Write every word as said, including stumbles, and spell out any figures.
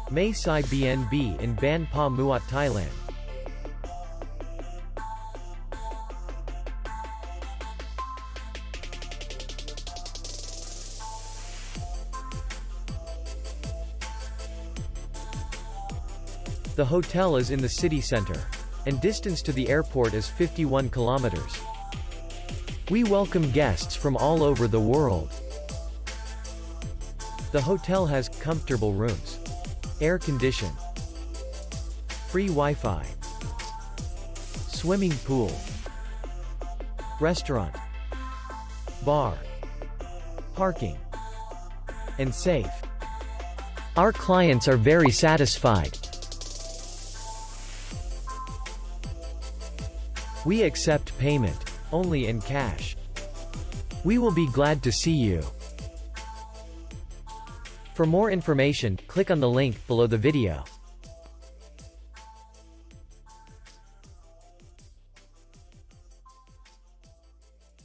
Mae Sai B and B in Ban Pa Muat, Thailand. The hotel is in the city center, and distance to the airport is fifty-one kilometers. We welcome guests from all over the world. The hotel has comfortable rooms, air condition, free Wi-Fi, swimming pool, restaurant, bar, parking, and safe. Our clients are very satisfied. We accept payment only in cash. We will be glad to see you. For more information, click on the link below the video.